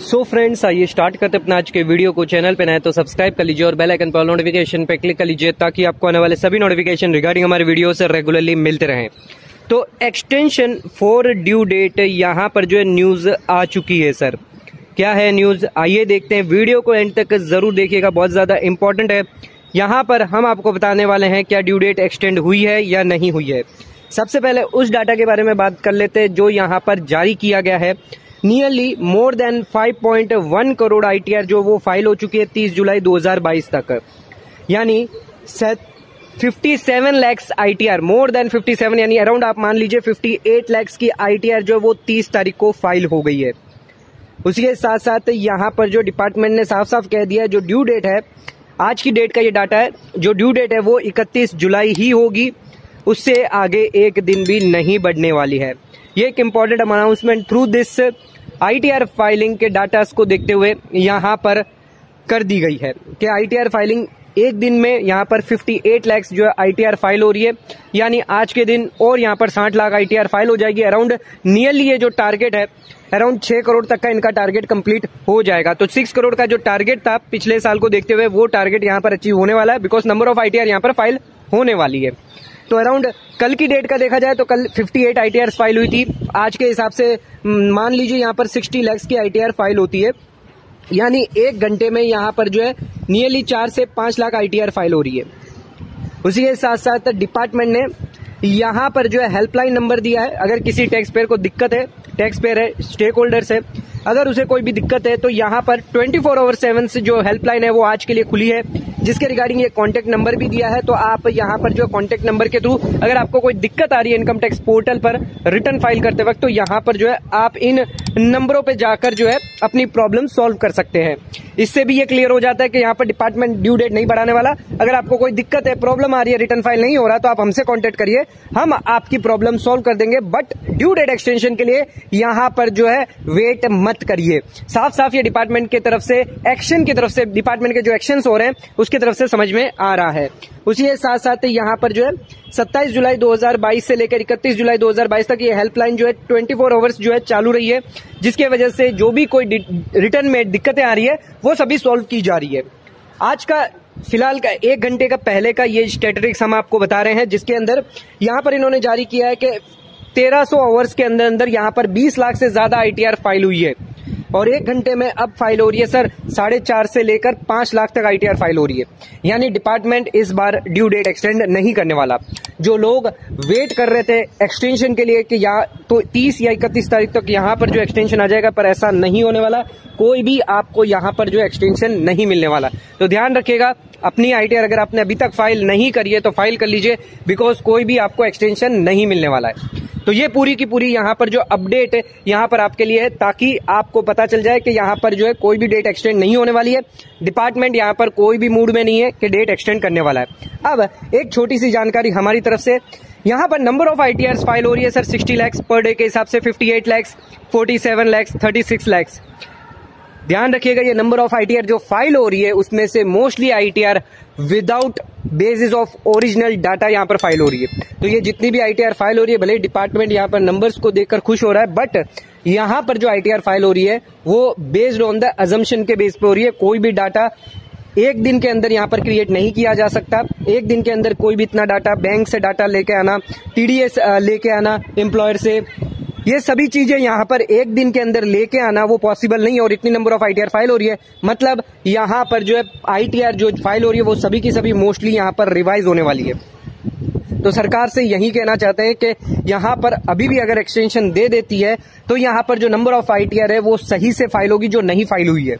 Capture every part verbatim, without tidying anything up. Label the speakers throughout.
Speaker 1: So friends, आइए start करते अपना आज के वीडियो को। चैनल पे नए तो सब्सक्राइब कर लीजिए और बेल आइकन पर नोटिफिकेशन पे क्लिक कर लीजिए ताकि आपको आने वाले सभी नोटिफिकेशन रिगार्डिंग हमारे वीडियो से रेगुलरली मिलते रहें। तो एक्सटेंशन फॉर ड्यू डेट यहाँ पर जो है न्यूज आ चुकी है। सर क्या है न्यूज, आइए देखते हैं। वीडियो को एंड तक जरूर देखिएगा, बहुत ज्यादा इंपॉर्टेंट है। यहाँ पर हम आपको बताने वाले हैं क्या ड्यू डेट एक्सटेंड हुई है या नहीं हुई है। सबसे पहले उस डाटा के बारे में बात कर लेते हैं जो यहाँ पर जारी किया गया है। Nearly more than five point one crore ITR जो वो फाइल हो चुकी है तीस जुलाई दो हज़ार बाईस तक, यानी सत्तावन लैक्स आईटीआर, मोर देन सत्तावन यानी अराउंड आप मान लीजिए अट्ठावन लैक्स की आईटीआर जो वो तीस तारीख को फाइल हो गई है। उसी के साथ साथ यहाँ पर जो डिपार्टमेंट ने साफ साफ कह दिया है जो ड्यू डेट है, आज की डेट का ये डाटा है, जो ड्यू डेट है वो इकतीस जुलाई ही होगी, उससे आगे एक दिन भी नहीं बढ़ने वाली है। ये एक important announcement through this ITR filing के डाटा को देखते हुए यहाँ पर कर दी गई है कि आईटीआर फाइलिंग एक दिन में यहाँ पर अट्ठावन लाख जो है आईटीआर फाइल हो रही है, यानी आज के दिन और यहाँ पर साठ लाख आईटीआर फाइल हो जाएगी। अराउंड नियरली ये जो टारगेट है अराउंड छह करोड़ तक का इनका टारगेट कंप्लीट हो जाएगा। तो छह करोड़ का जो टारगेट था पिछले साल को देखते हुए वो टारगेट यहाँ पर अचीव होने वाला है, बिकॉज नंबर ऑफ आईटीआर यहाँ पर फाइल होने वाली है। तो अराउंड कल की डेट का देखा जाए तो कल अट्ठावन आईटीआर फाइल हुई थी, आज के हिसाब से मान लीजिए यहाँ पर साठ लाख की आईटीआर फाइल होती है, यानी एक घंटे में यहाँ पर जो है नियरली चार से पांच लाख आईटीआर फाइल हो रही है। उसी के साथ साथ डिपार्टमेंट ने यहाँ पर जो है हेल्पलाइन नंबर दिया है। अगर किसी टैक्स पेयर को दिक्कत है, टैक्स पेयर है, स्टेक होल्डर्स है, अगर उसे कोई भी दिक्कत है तो यहाँ पर चौबीस आवर सेवन से जो हेल्पलाइन है वो आज के लिए खुली है, जिसके रिगार्डिंग ये कॉन्टेक्ट नंबर भी दिया है। तो आप यहाँ पर जो कॉन्टेक्ट नंबर के थ्रू अगर आपको कोई दिक्कत आ रही है इनकम टैक्स पोर्टल पर रिटर्न फाइल करते वक्त, तो यहाँ पर जो है आप इन नंबरों पे जाकर जो है अपनी प्रॉब्लम सॉल्व कर सकते हैं। इससे भी ये क्लियर हो जाता है कि यहाँ पर डिपार्टमेंट ड्यू डेट नहीं बढ़ाने वाला। अगर आपको कोई दिक्कत है, प्रॉब्लम आ रही है, रिटर्न फाइल नहीं हो रहा, तो आप हमसे कॉन्टेक्ट करिए, हम आपकी प्रॉब्लम सॉल्व कर देंगे। बट ड्यू डेट एक्सटेंशन के लिए यहाँ पर जो है वेट मत करिए। साफ साफ ये डिपार्टमेंट की तरफ से एक्शन की तरफ से डिपार्टमेंट के जो एक्शंस हो रहे हैं उसकी तरफ से समझ में आ रहा है। उसी के साथ साथ यहाँ पर जो है सत्ताईस जुलाई दो हज़ार बाईस से लेकर इकतीस जुलाई दो हज़ार बाईस तक ये हेल्पलाइन जो है चौबीस आवर्स जो है चालू रही है, जिसके वजह से जो भी कोई रिटर्न में दिक्कतें आ रही है वो सभी सॉल्व की जा रही है। आज का फिलहाल का एक घंटे का पहले का ये स्टैटिस्टिक्स हम आपको बता रहे हैं, जिसके अंदर यहाँ पर इन्होंने जारी किया है कि तेरह सौ आवर्स के अंदर अंदर यहाँ पर बीस लाख से ज्यादा आईटीआर फाइल हुई है, और एक घंटे में अब फाइल हो रही है सर साढ़े चार से लेकर पांच लाख तक आईटीआर फाइल हो रही है। यानी डिपार्टमेंट इस बार ड्यू डेट एक्सटेंड नहीं करने वाला। जो लोग वेट कर रहे थे एक्सटेंशन के लिए कि या तो तीस या इकतीस तारीख तक यहाँ पर जो एक्सटेंशन आ जाएगा, पर ऐसा नहीं होने वाला। कोई भी आपको यहाँ पर जो एक्सटेंशन नहीं मिलने वाला। तो ध्यान रखिएगा, अपनी आईटीआर अगर आपने अभी तक फाइल नहीं करी है तो फाइल कर लीजिए, बिकॉज कोई भी आपको एक्सटेंशन नहीं मिलने वाला है। तो ये पूरी की पूरी यहाँ पर जो अपडेट है यहाँ पर आपके लिए है, ताकि आपको पता चल जाए कि यहाँ पर जो है कोई भी डेट एक्सटेंड नहीं होने वाली है। डिपार्टमेंट यहाँ पर कोई भी मूड में नहीं है कि डेट एक्सटेंड करने वाला है। अब एक छोटी सी जानकारी हमारी तरफ से, यहाँ पर नंबर ऑफ आईटीआर फाइल हो रही है सर साठ लाख पर डे के हिसाब से, अट्ठावन लाख, सैंतालीस लाख, छत्तीस लाख। ध्यान रखिएगा ये नंबर ऑफ आईटीआर जो फाइल हो रही है उसमें से mostly ITR without basis of original data यहाँ पर फाइल हो रही है। तो ये जितनी भी आईटीआर फाइल हो रही है, भले डिपार्टमेंट यहाँ पर नंबर्स को देखकर खुश हो रहा है, बट यहाँ पर जो आईटीआर फाइल हो रही है वो बेस्ड ऑन द अजम्पशन के बेस पे हो रही है। कोई भी डाटा एक दिन के अंदर यहाँ पर क्रिएट नहीं किया जा सकता। एक दिन के अंदर कोई भी इतना डाटा, बैंक से डाटा लेके आना, टीडीएस लेके आना एम्प्लॉयर से, ये सभी चीजें यहाँ पर एक दिन के अंदर लेके आना वो पॉसिबल नहीं है। और इतनी नंबर ऑफ आईटीआर फाइल हो रही है, मतलब यहाँ पर जो है आईटीआर जो फाइल हो रही है वो सभी की सभी मोस्टली यहाँ पर रिवाइज होने वाली है। तो सरकार से यही कहना चाहते हैं कि यहाँ पर अभी भी अगर एक्सटेंशन दे देती है तो यहाँ पर जो नंबर ऑफ आईटीआर है वो सही से फाइल होगी जो नहीं फाइल हुई है।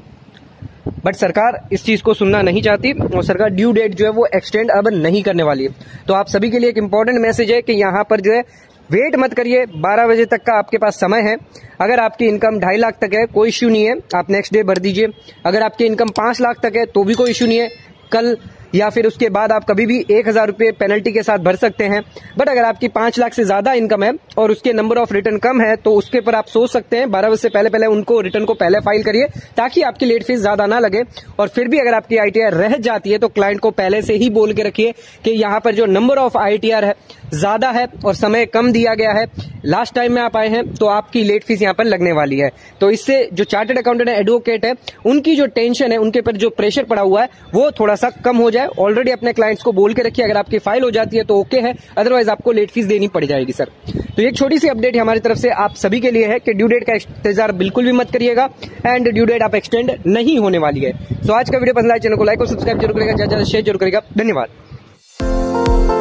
Speaker 1: बट सरकार इस चीज को सुनना नहीं चाहती और सरकार ड्यू डेट जो है वो एक्सटेंड अब नहीं करने वाली है। तो आप सभी के लिए एक इंपॉर्टेंट मैसेज है कि यहाँ पर जो है वेट मत करिए, बारह बजे तक का आपके पास समय है। अगर आपकी इनकम ढाई लाख तक है कोई इश्यू नहीं है, आप नेक्स्ट डे भर दीजिए। अगर आपकी इनकम पांच लाख तक है तो भी कोई इश्यू नहीं है, कल या फिर उसके बाद आप कभी भी एक हजार रुपये पेनल्टी के साथ भर सकते हैं। बट अगर आपकी पांच लाख से ज्यादा इनकम है और उसके नंबर ऑफ रिटर्न कम है तो उसके पर आप सोच सकते हैं बारह बजे से पहले पहले उनको रिटर्न को पहले फाइल करिए, ताकि आपकी लेट फीस ज्यादा ना लगे। और फिर भी अगर आपकी आईटीआर रह जाती है तो क्लाइंट को पहले से ही बोल के रखिए कि यहाँ पर जो नंबर ऑफ आईटीआर है ज्यादा है और समय कम दिया गया है, लास्ट टाइम में आप आए हैं तो आपकी लेट फीस यहाँ पर लगने वाली है। तो इससे जो चार्टर्ड अकाउंटेंट एडवोकेट है उनकी जो टेंशन है, उनके पर जो प्रेशर पड़ा हुआ है वो थोड़ा सा कम हो जाए। ऑलरेडी अपने क्लाइंट्स को बोल के रखिए, अगर आपकी फाइल हो जाती है तो ओके है, अदरवाइज आपको लेट फीस देनी पड़ जाएगी सर। तो एक छोटी सी अपडेट हमारी तरफ से आप सभी के लिए है कि ड्यू डेट का इंतजार बिल्कुल भी मत करिएगा एंड ड्यू डेट आप एक्सटेंड नहीं होने वाली है। तो आज का वीडियो पसंद आए चैनल को लाइक और सब्सक्राइब जरूर करेगा, ज्यादा ज्यादा शेयर जरूर करेगा। धन्यवाद।